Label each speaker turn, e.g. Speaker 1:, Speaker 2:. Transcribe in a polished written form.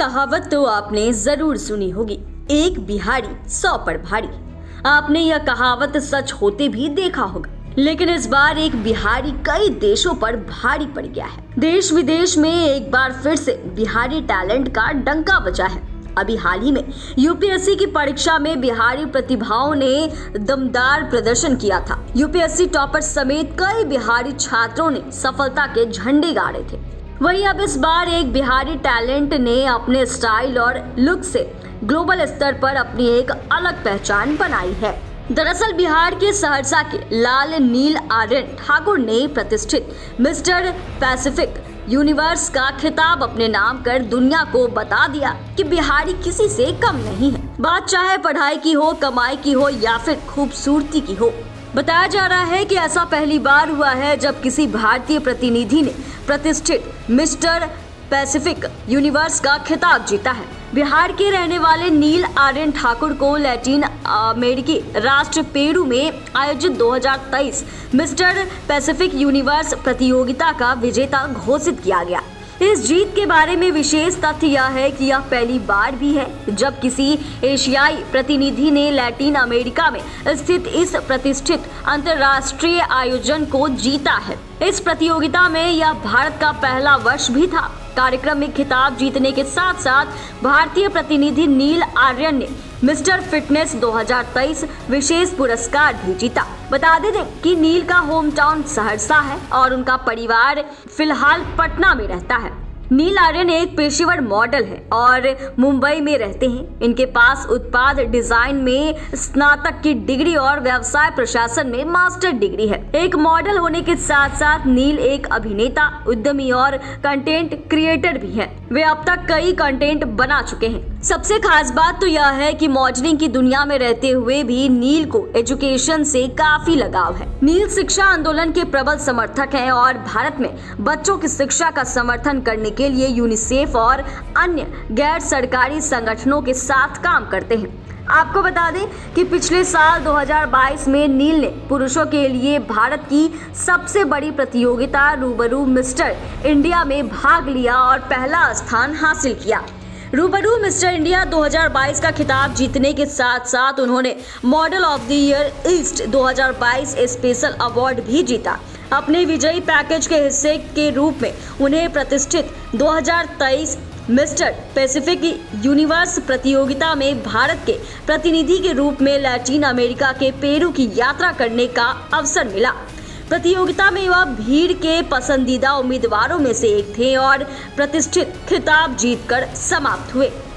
Speaker 1: कहावत तो आपने जरूर सुनी होगी, एक बिहारी 100 पर भारी। आपने यह कहावत सच होते भी देखा होगा, लेकिन इस बार एक बिहारी कई देशों पर भारी पड़ गया है। देश विदेश में एक बार फिर से बिहारी टैलेंट का डंका बजा है। अभी हाल ही में यूपीएससी की परीक्षा में बिहारी प्रतिभाओं ने दमदार प्रदर्शन किया था। यूपीएससी टॉपर समेत कई बिहारी छात्रों ने सफलता के झंडे गाड़े थे। वहीं अब इस बार एक बिहारी टैलेंट ने अपने स्टाइल और लुक से ग्लोबल स्तर पर अपनी एक अलग पहचान बनाई है। दरअसल बिहार के सहरसा के लाल नील आर्यन ठाकुर ने प्रतिष्ठित मिस्टर पैसिफिक यूनिवर्स का खिताब अपने नाम कर दुनिया को बता दिया कि बिहारी किसी से कम नहीं है। बात चाहे पढ़ाई की हो, कमाई की हो या फिर खूबसूरती की हो। बताया जा रहा है कि ऐसा पहली बार हुआ है जब किसी भारतीय प्रतिनिधि ने प्रतिष्ठित मिस्टर पैसिफिक यूनिवर्स का खिताब जीता है। बिहार के रहने वाले नील आर्यन ठाकुर को लैटिन अमेरिकी राष्ट्र पेरू में आयोजित 2023 मिस्टर पैसिफिक यूनिवर्स प्रतियोगिता का विजेता घोषित किया गया। इस जीत के बारे में विशेष तथ्य यह है कि यह पहली बार भी है जब किसी एशियाई प्रतिनिधि ने लैटिन अमेरिका में स्थित इस प्रतिष्ठित अंतर्राष्ट्रीय आयोजन को जीता है। इस प्रतियोगिता में यह भारत का पहला वर्ष भी था। कार्यक्रम में खिताब जीतने के साथ साथ भारतीय प्रतिनिधि नील आर्यन ने मिस्टर फिटनेस 2023 विशेष पुरस्कार भी जीता। बता दें कि नील का होम टाउन सहरसा है और उनका परिवार फिलहाल पटना में रहता है। नील आर्यन एक पेशेवर मॉडल है और मुंबई में रहते हैं। इनके पास उत्पाद डिजाइन में स्नातक की डिग्री और व्यवसाय प्रशासन में मास्टर डिग्री है। एक मॉडल होने के साथ साथ नील एक अभिनेता, उद्यमी और कंटेंट क्रिएटर भी हैं। वे अब तक कई कंटेंट बना चुके हैं। सबसे खास बात तो यह है कि मॉडलिंग की दुनिया में रहते हुए भी नील को एजुकेशन से काफी लगाव है। नील शिक्षा आंदोलन के प्रबल समर्थक हैं और भारत में बच्चों की शिक्षा का समर्थन करने के लिए यूनिसेफ और अन्य गैर सरकारी संगठनों के साथ काम करते हैं। आपको बता दें कि पिछले साल 2022 में नील ने पुरुषों के लिए भारत की सबसे बड़ी प्रतियोगिता रूबरू मिस्टर इंडिया में भाग लिया और पहला स्थान हासिल किया। रूबरू मिस्टर इंडिया 2022 का खिताब जीतने के साथ साथ उन्होंने model of the year east 2022 special award भी जीता। अपने विजयी पैकेज के हिस्से के रूप में उन्हें प्रतिष्ठित 2023 मिस्टर पैसिफिक यूनिवर्स प्रतियोगिता में भारत के प्रतिनिधि के रूप में लैटिन अमेरिका के पेरू की यात्रा करने का अवसर मिला। प्रतियोगिता में वह भीड़ के पसंदीदा उम्मीदवारों में से एक थे और प्रतिष्ठित खिताब जीतकर समाप्त हुए।